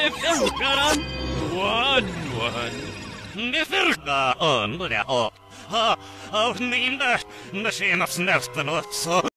Nefirgaran wan Nefirga on, ja, oh, oh, niin, na senast nästan också.